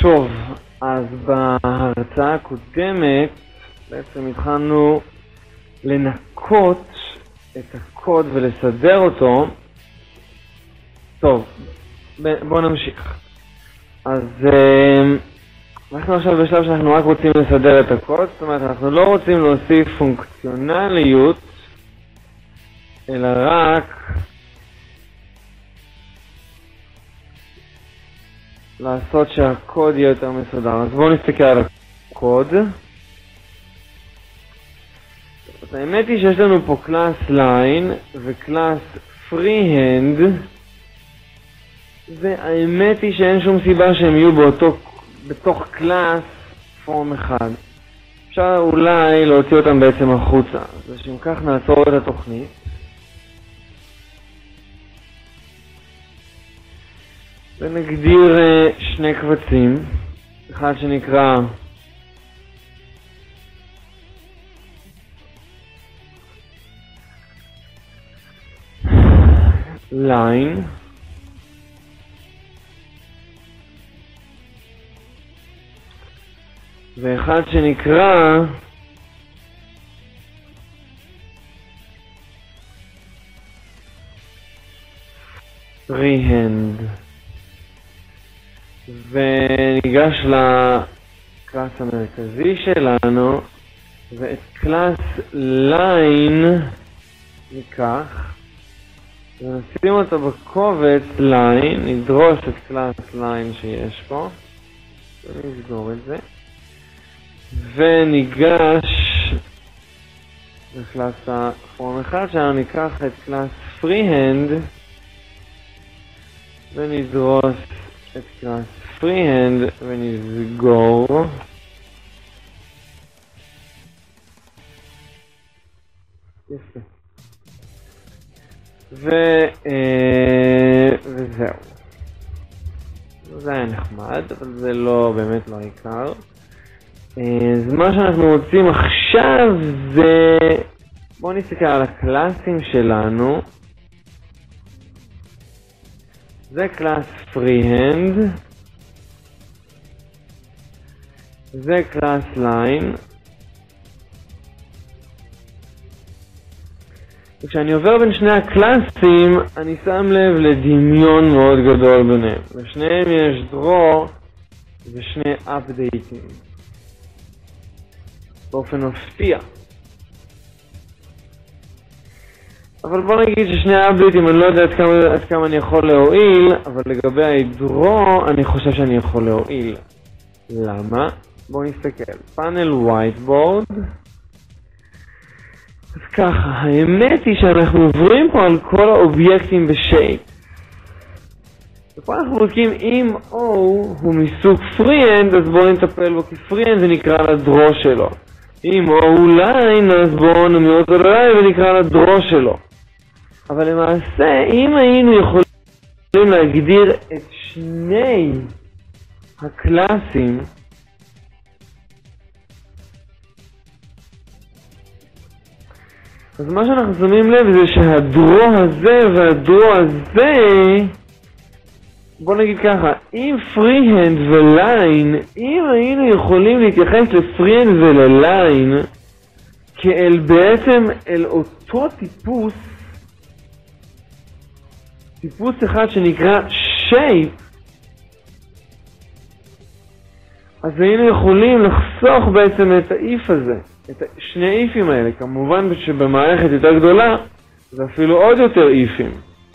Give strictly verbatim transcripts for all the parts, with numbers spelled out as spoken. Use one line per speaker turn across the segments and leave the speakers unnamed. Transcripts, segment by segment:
טוב, אז בהרצאה הקודמת בעצם התחלנו לנקות את הקוד ולסדר אותו. טוב, בואו נמשיך. אז אנחנו עכשיו בשלב שאנחנו רק רוצים לסדר את הקוד, זאת אומרת אנחנו לא רוצים להוסיף פונקציונליות, אלא רק לעשות שהקוד יהיה יותר מסודר. אז בואו נסתכל על הקוד. אז האמת היא שיש לנו פה קלאס line וקלאס freehand, והאמת היא שאין שום סיבה שהם יהיו באותו, בתוך קלאס פורם אחד. אפשר אולי להוציא אותם בעצם החוצה. אז לשם כך נעצור את התוכנית. ונגדיר שני קבצים, אחד שנקרא line, ואחד שנקרא freehand. וניגש לקלאס המרכזי שלנו, ואת קלאס line ניקח ונשים אותו בקובץ line, נדרוש את קלאס line שיש פה ונסגור את זה, וניגש לקלאס הפורם אחד שלנו, ניקח את קלאס freehand ונדרוש את קלאס freehand ונסגור. יפה. ו... וזהו. זה היה נחמד, אבל זה לא, באמת לא העיקר. אז מה שאנחנו רוצים עכשיו זה... בואו נסתכל על הקלאסים שלנו. זה קלאס freehand, זה קלאס line. וכשאני עובר בין שני הקלאסים, אני שם לב לדמיון מאוד גדול ביניהם. לשניהם יש draw ושני updating. באופן מפתיע. אבל בוא נגיד ששני האפדייטים אני לא יודע עד כמה, עד כמה אני יכול להועיל, אבל לגבי ההידרו אני חושב שאני יכול להועיל. למה? בואו נסתכל. פאנל whiteboard. אז ככה, האמת היא שאנחנו עוברים פה על כל האובייקטים בשייפ. ופה אנחנו בודקים אם O הוא מסוג freehand, אז בואו נטפל בו כפריהנד ונקרא לדרו שלו. אם O הוא line, אז בואו נמיר אותו לline ונקרא לדרו שלו. אבל למעשה, אם היינו יכולים להגדיר את שני הקלאסים, אז מה שאנחנו שמים לב זה שהדרו הזה והדרו הזה, בוא נגיד ככה, אם freehand וline, אם היינו יכולים להתייחס לפריהנד ולליין כאל בעצם אל אותו טיפוס, טיפוס אחד שנקרא shape, אז היינו יכולים לחסוך בעצם את האיף הזה, את שני איפים האלה. כמובן שבמערכת יותר גדולה זה אפילו עוד יותר איפים.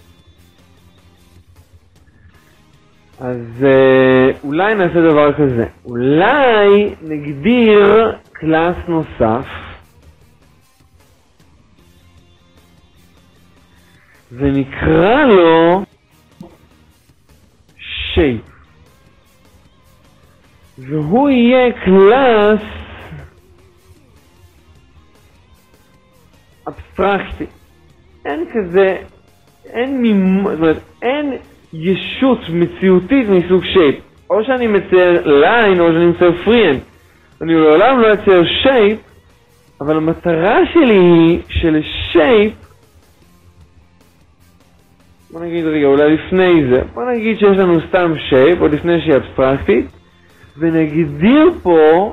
אז אולי נעשה דבר כזה, אולי נגדיר קלאס נוסף ונקרא לו shape, והוא יהיה קלאס אבסטרקטי. אין כזה, אין מימוש, זאת אומרת, אין ישות מציאותית מסוג shape. או שאני מצייר line או שאני מצייר freehand. אני לעולם לא אצייר shape, אבל המטרה שלי היא של shape, בוא נגיד רגע, אולי לפני זה, בוא נגיד שיש לנו סתם shape, עוד לפני שהיא אבסטרקטית, ונגדיר פה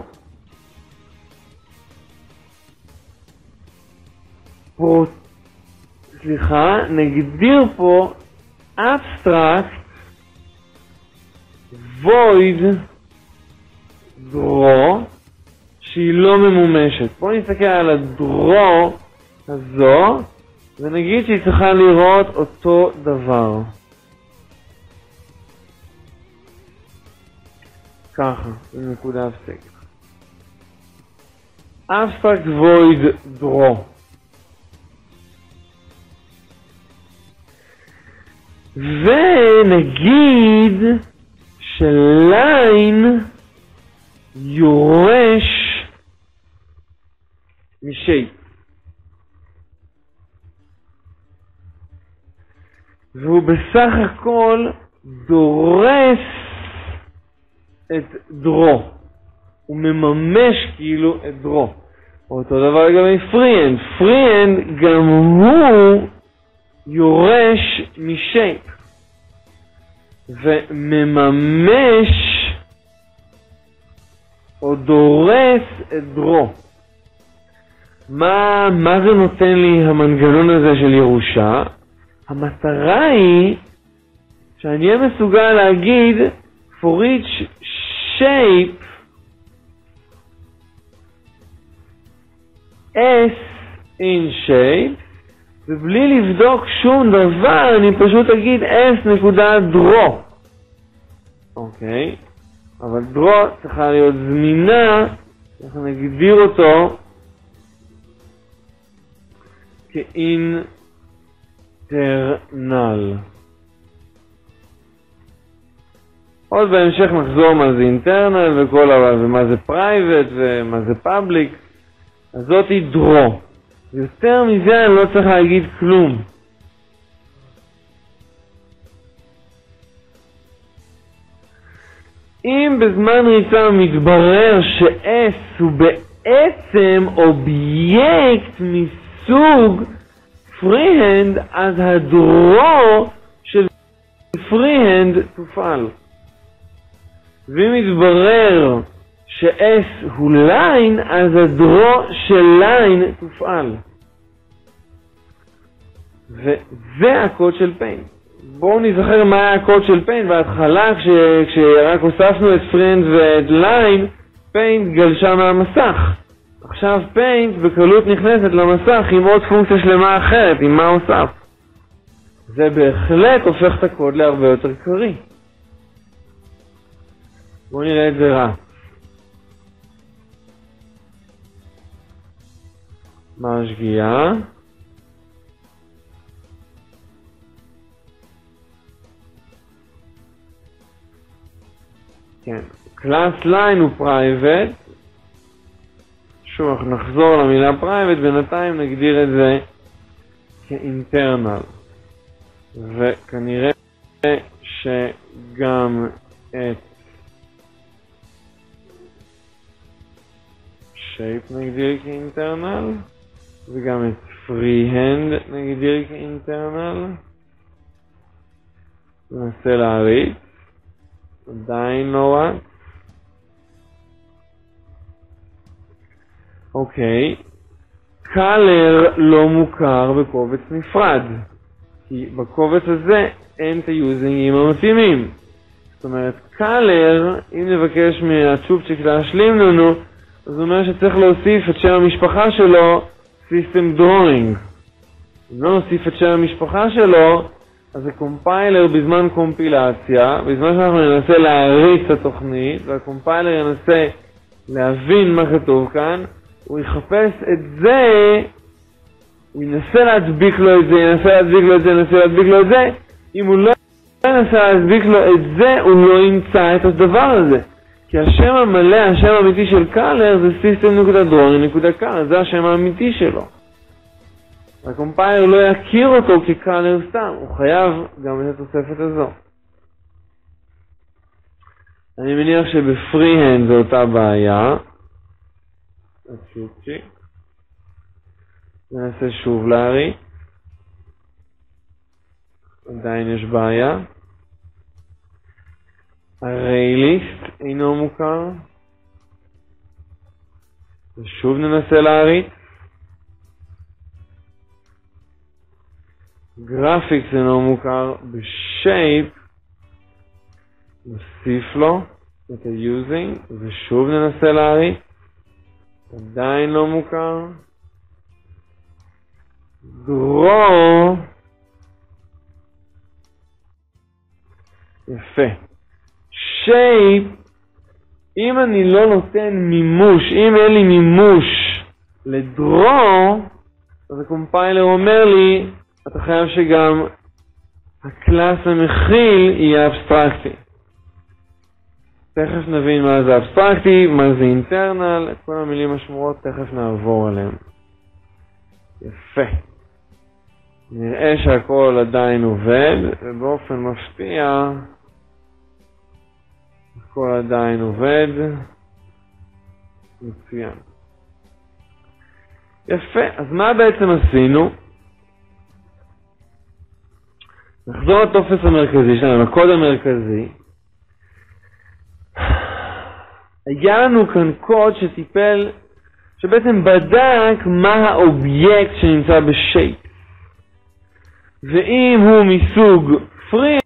פרו... סליחה, נגדיר פה abstract void draw שהיא לא ממומשת. בואו נסתכל על הדרו הזו ונגיד שהיא צריכה לראות אותו דבר. ככה, עם נקודה הפסקת. abstract void draw. ונגיד שליין יורש משייפ. והוא בסך הכל דורס את דרו. הוא מממש כאילו את דרו. אותו דבר גם עם פריאנד. פריאנד גם הוא יורש משייפ. ומממש או דורס את דרו. מה, מה זה נותן לי המנגנון הזה של ירושה? המטרה היא שאני אהיה מסוגל להגיד for each shape S in shape, ובלי לבדוק שום דבר אני פשוט אגיד S נקודה דרו. אוקיי, אבל דרו צריכה להיות זמינה, אנחנו נגדיר אותו כאינטרנל. עוד בהמשך נחזור מה זה אינטרנל וכל הבא, ומה זה פרייבט ומה זה פאבליק. אז זאת היא דרו. יותר מזה אני לא צריך להגיד כלום. אם בזמן ריצה מתברר ש-S הוא בעצם אובייקט מסוג פריהנד, אז הדרו של פריהנד תופעל. ואם מתברר ש-S הוא ליין, אז הדרו של ליין תופעל. וזה הקוד של פיין. בואו נזכר מה היה הקוד של פיין. בהתחלה כש... כשרק הוספנו את פריינד ואת ליין, פיין גלשה מהמסך. עכשיו פיין בקלות נכנסת למסך עם עוד פונקציה שלמה אחרת, עם מה הוסף. זה בהחלט הופך את הקוד להרבה יותר קרי. בואו נראה את זה רע. מה השגיאה? כן, קלאס ליין הוא פרייבט. שוב, אנחנו נחזור למילה פרייבט, בינתיים נגדיר את זה כאינטרנל. וכנראה שגם את shape נגדיר כאינטרנל, וגם את freehand נגדיר כאינטרנל. ננסה להריץ. עדיין לא רק. אוקיי. color לא מוכר בקובץ נפרד. כי בקובץ הזה אין את היוזינגים המתאימים. זאת אומרת, color, אם נבקש מהצ'ופצ'יק להשלים לנו, אז הוא אומר שצריך להוסיף את שם המשפחה שלו, System Drawing. אם לא נוסיף את שם המשפחה שלו, אז הקומפיילר בזמן קומפילציה, בזמן שאנחנו ננסה להריץ את התוכנית, והקומפיילר ינסה להבין מה כתוב כאן, הוא יחפש את זה, הוא ינסה להדביק לו את זה, ינסה להדביק לו את זה, ינסה להדביק לו את זה. אם הוא לא ינסה להדביק לו את זה, הוא לא ימצא את הדבר הזה. כי השם המלא, השם האמיתי של קלר זה System.Drawing.Color, זה השם האמיתי שלו. הקומפיילר לא יכיר אותו כקלר סתם, הוא חייב גם את התוספת הזו. אני מניח שבפריהנד זו אותה בעיה. הצ'ופצ'יק. ננסה שוב להריץ. עדיין יש בעיה. ArrayList אינו מוכר. ושוב ננסה להריץ. Graphics אינו מוכר. ב-Shape נוסיף לו את ה-Using, ושוב ננסה להריץ. עדיין לא מוכר. Draw. יפה. Shape, אם אני לא נותן מימוש, אם אין לי מימוש לדרו, אז הקומפיילר אומר לי, אתה חייב שגם הקלאס המכיל יהיה אבסטרקטי. תכף נבין מה זה אבסטרקטי, מה זה אינטרנל, את כל המילים השמורות תכף נעבור עליהם. יפה. נראה שהכל עדיין עובד, ובאופן מפתיע, הכל עדיין עובד. מצוין. יפה, אז מה בעצם עשינו? נחזור לטופס המרכזי שלנו, הקוד המרכזי. היה לנו כאן קוד שטיפל, שבעצם בדק מה האובייקט שנמצא בשייפ. ואם הוא מסוג free,